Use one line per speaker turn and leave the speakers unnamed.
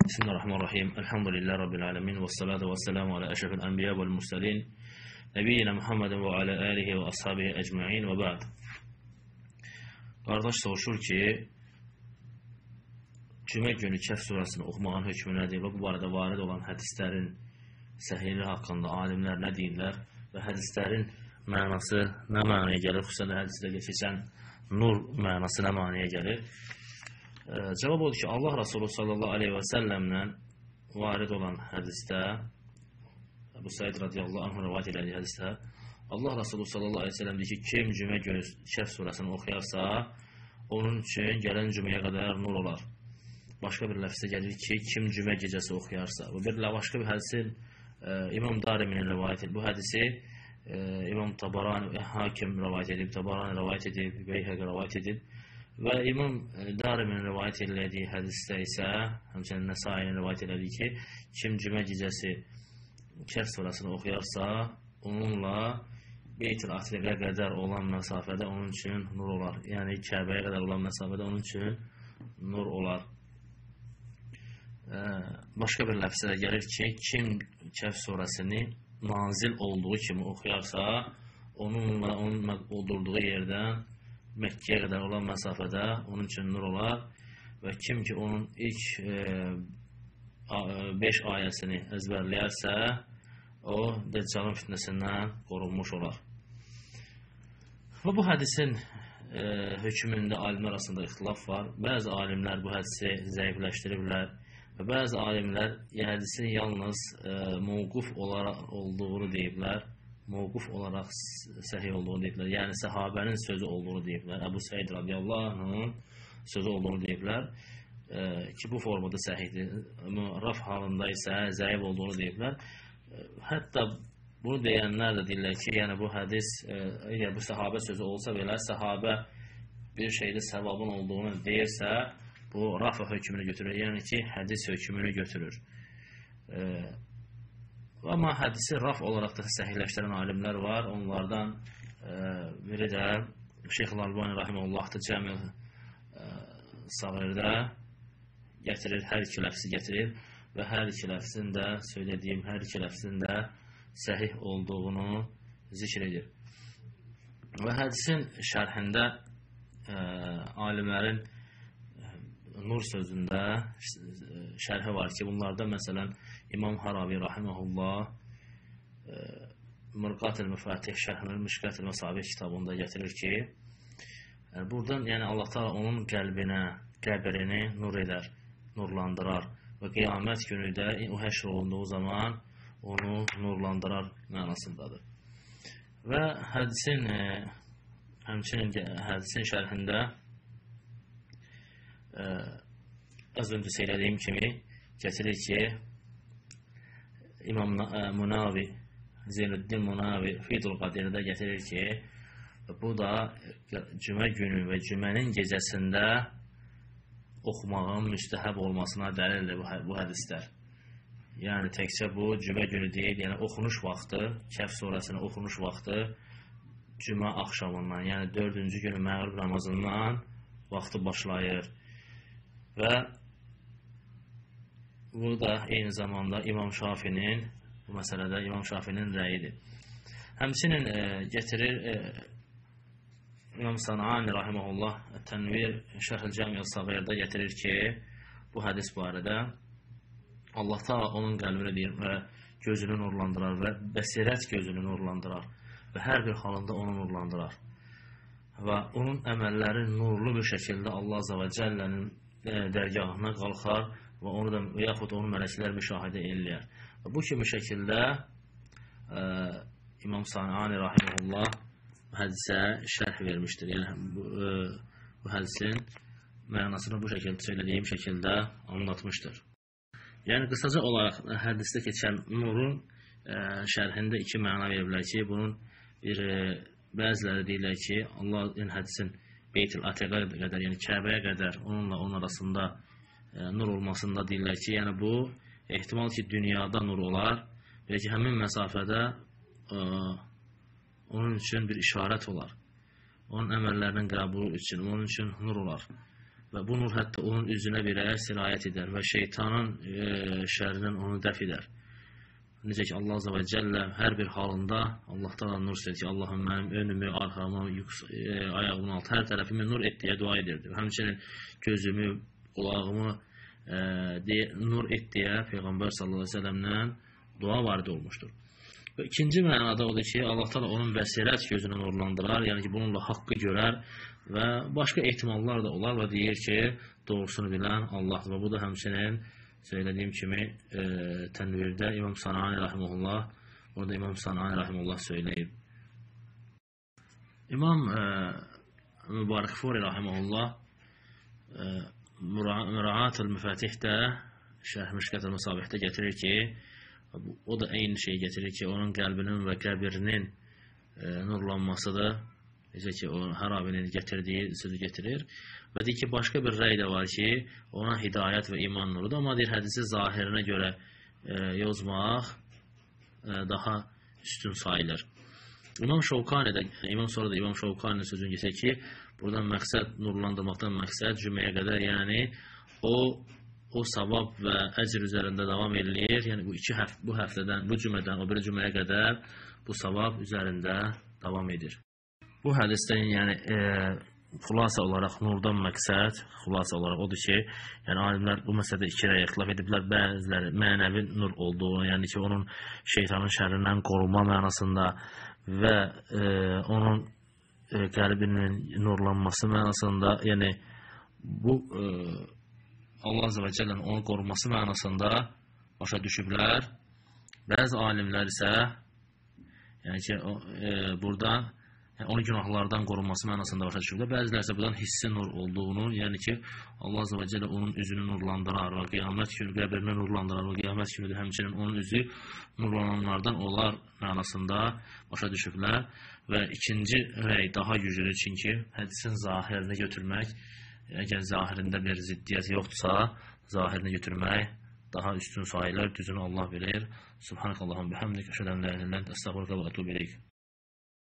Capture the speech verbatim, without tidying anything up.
Bismillahirrahmanirrahim. Elhamdülillahi Rabbil alemin. Ve salatu ve selamu ala eşrefil enbiya vel mursalin. Nebiyyina Muhammedin ve ala alihi ve ashabihi ecma'in ve ba'd. Qardaş soruşur ki, cümə günü Kəhf surasını oxumağın hökmü nədir və bu barədə varid olan hədislərin səhihliyi haqqında alimlər nə deyirlər və hədislərin mənası nə mənaya gəlir, xüsusən də hədisdə keçən nur mənası nə mənaya gəlir? Ee, cevap oldu ki, Allah Resulü sallallahu aleyhi ve sellemlə varid olan hədisdə, Ebu Said radiyallahu anh rivayet elədiyi hədisdə, Allah Resulü sallallahu aleyhi ve sellem deyir ki, kim cümə günü Kəhf surasını oxuyarsa, onun üçün gələn cüməyə qədər nur olar. Başqa bir ləfzə gəlir ki, kim cümə gecəsi oxuyarsa. Bu bir başqa bir hədisin e, İmam Dariminin rivayet edib. Bu hədisi e, İmam Tabarani və Hakim rivayet edib, Tabarani rivayet edib, Beyhəqi rivayet edib. Və İmam Dariminin rivayet elədiyi hədisdə isə, həmçinin Nəsai'nin rivayet elədiyi ki, kim cümə gecəsi Kəhf surasını oxuyarsa, onunla Beyt-ül Atiqə qədər olan məsafədə onun üçün nur olar. Yəni Kəbəyə qədər olan məsafədə onun üçün nur olar. Ee, başqa bir ləfzə gəlir ki, kim Kəhf surasını nazil olduğu kimi oxuyarsa, onunla onun olduğu yerdən Məkkəyə qədər olan məsafədə onun üçün nur olar və kim ki onun ilk beş ayəsini əzbərləyərsə, o Dəccalın fitnəsindən qorunmuş olar. Və bu hədisin e, hökmündə alimlər arasında ixtilaf var. Bəzi alimlər bu hədisi zəifləşdiriblər və bəzi alimlər hədisin yalnız e, mövquf olaraq olduğunu deyiblər. Mövquf olaraq səhih olduğunu deyiblər. Yəni səhabənin sözü olduğunu deyiblər. Əbu Said radiyallahu anh'ın sözü olduğunu deyiblər. E, ki bu formada səhihdir. Raf halında isə zəif olduğunu deyiblər. E, hətta bunu deyənlər də deyirlər ki, yəni bu hədis, e, əgər bu səhabə sözü olsa belə, səhabə bir şeydə səvabın olduğunu deyirsə, bu raf hökmünü götürür. Yəni ki, hədis hökmünü götürür. E, Amma hədisi raf olaraq da səhihləşdirən alimlər var. Onlardan e, biri də Şeyx Al-Albani rahimehullah'da Cəmi e, Sağirdə gətirir, hər iki ləfsi gətirir və hər iki ləfsin də, söylədiyim hər iki ləfsin də səhih olduğunu zikr edir. Və hədisin şərhində e, alimlərin nur sözündə şərhi var ki, bunlarda məsələn İmam Haravi rahimehullah e, Mirqat-ül Müfatih şərhinin Mişkat-ül Məsabih kitabında gətirir ki, yəni buradan yəni Allah Taala onun qəlbinə, qəbrini nur edər, nurlandırar və qiyamət günü də o həşr olunduğu zaman onu nurlandırar mənasındadır. Və hədisin e, həmçinin hədisin şərhində e, az öncə söylədiyim kimi gətirir ki, İmam Munavi, Zeynəddin Munavi Fidul Qadirdə gətirir ki, bu da cümə günü və cümənin gecəsində oxumağın müstəhəb olmasına dəlildir bu hədislər. Yəni təkcə bu cümə günü deyil, yəni oxunuş vaxtı, Kəhf surasının oxunuş vaxtı cümə axşamından, yəni dördüncü günü məğrib namazından vaxtı başlayır. Və bu da eyni zamanda İmam Şafinin, bu məsələdə İmam Şafinin rəyidir. Həmçinin e, gətirir e, İmam Sanani rahimehullah Tənvir Şərh-ül Cəmi-ül Səğirdə gətirir ki, bu hədis barədə Allah Taala onun qəlbini deyir və gözünü nurlandırar və bəsirət gözünü nurlandırar və hər bir halında onu nurlandırar. Və onun əməlləri nurlu bir şəkildə Allah Azza və Cəllənin e, dərgahına qalxar və onu da yaxud onu mələklər müşahidə eləyər. Və bu kimi şəkildə e, İmam Sanani rahimehullah hədisə şərh vermişdir. Yəni bu, e, bu hədisin mənasını bu şəkildə söylədiyim şəkildə anlatmışdır. Yəni qısaca olaraq hədisdə keçən nurun e, şərhində iki məna veriblər ki, bunun bir e, bəziləri deyirlər ki, Allahın hədisin Beyt-ül Atiqə qədər, yəni Kəbəyə qədər onunla onun arasında e, nur olmasında deyirlər ki, yəni bu ehtimal ki, dünyada nur olar, belə ki, həmin məsafədə e, onun üçün bir işarət olar. Onun əməllərinin qəbulu üçün, onun üçün nur olar. və bu nur hətta onun üzünə belə sirayət edər və şeytanın e, şərrindən onu dəf edər. Necə ki, Allah Azze və Cəllə hər bir halında Allah'tan nur istəyir ki, Allahım mənim önümü, arxamı, e, ayağımın altı, hər tərəfimi nur et deyə dua edirdi. Həmçinin gözümü, qulağımı e, deyə, nur et deyə Peyğəmbər sallallahu əleyhi və səlləmdən dua varid olmuşdur. Və ikinci mənada odur ki, Allah Teala onun bəsirət gözünü nurlandırar, yəni ki, bununla haqqı görər və başqa ehtimallar da olar və deyir ki, doğrusunu bilən Allahdır və bu da həmçinin söylədiyim kimi e, tənvirdə İmam Sanani rahimehullah, orada İmam Sanani rahimehullah söyləyib. İmam e, Mübarəkfuri rahimehullah e, Müraat-ül Müfatihdə Şərh Mişkət-ül Musabihdə gətirir ki, o da eyni şeyi getirir ki, onun qəlbinin və qəbrinin e, nurlanmasıdır. Necə ki, o Hərabinin gətirdiyi sözü getirir. Və deyir ki, başqa bir rəy də var ki, ona hidayət və iman nurudur. Amma deyir, hədisi zahirinə görə e, yozmaq e, daha üstün sayılır. İmam Şovkani də, İmam sonra da İmam Şovkani'nin sözünü getirir ki, buradan məqsəd, nurlandırmaqdan məqsəd cüməyə qədər, yəni o o savab və əcr üzərində davam edilir. Yəni bu iki həft bu həftədən, bu cümədən o biri cüməyə qədər bu savab üzərində davam edir. Bu hədisdən yəni e, xulasa olaraq nurdan məqsəd, xulasa olaraq odur ki, yəni alimlər bu məsələdə iki rəy ixtilaf ediblər. Bəziləri mənəvi nur olduğunu, yəni ki, onun şeytanın şərrindən qorunma mənasında və e, onun e, qəlbinin nurlanması mənasında, yəni bu e, Allah Azze və Cəllənin onu qorunması mənasında başa düşüblər. Bəzi alimlər isə yəni ki, o, e, burada yəni, onun günahlardan qorunması mənasında başa düşüblər. Bəziləri isə buradan hissi nur olduğunu, yəni ki, Allah Azze və Cəllə onun üzünü nurlandırar və qiyamət günü qəbrini nurlandırar və qiyamət günü də həmçinin onun üzü nurlananlardan olar mənasında başa düşüblər. Və ikinci rəy daha güclüdür, çünki hədisin zahirini götürmək, əgər zahirində bir ziddiyyət yoxdursa, zahirini götürmək daha üstün sayılır, düzünü Allah bilir. Subhanakallahumma bihamdik, əşhədu an la ilaha illa ente, estağfiruke və etûbü ileyk.